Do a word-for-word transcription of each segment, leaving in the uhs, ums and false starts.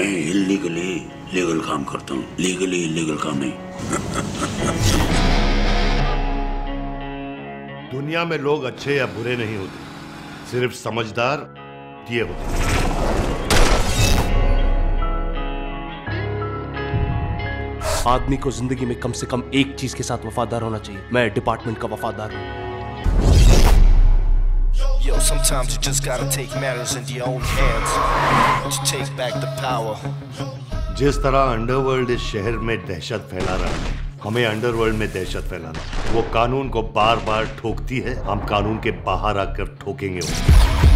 मैं illegally legal काम करता हूँ, लीगली इलीगल काम नहीं। दुनिया में लोग अच्छे या बुरे नहीं होते, सिर्फ समझदार ये होते। आदमी को जिंदगी में कम से कम एक चीज के साथ वफादार होना चाहिए। मैं डिपार्टमेंट का वफादार हूं। Yo, sometimes you just gotta take matters into your own hands to take back the power. जिस तरह अंडरवर्ल्ड इस शहर में दहशत फैला रहा है, हमें अंडरवर्ल्ड में दहशत फैलाना। वो कानून को बार बार ठोकती है, हम कानून के बाहर आकर ठोकेंगे उसे।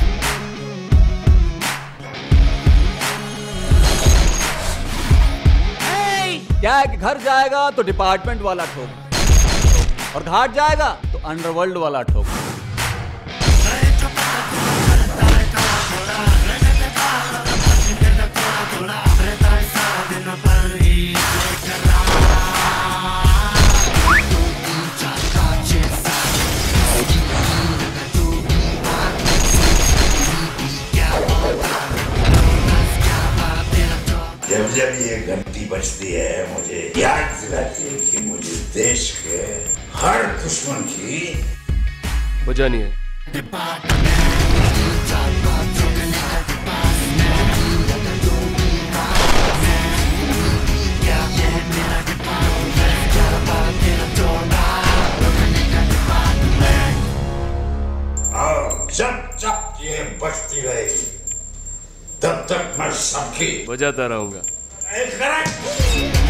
क्या है कि घर जाएगा तो डिपार्टमेंट वाला ठोक, और घाट जाएगा तो अंडरवर्ल्ड वाला ठोक। जब जब ये घंटी बजती है मुझे याद दिलाती है कि मुझे देश के हर दुश्मन की बजानी है। और जब जब ये बजती रहेगी तब तक मैं सबकी बजाता रहूंगा। करेक्ट।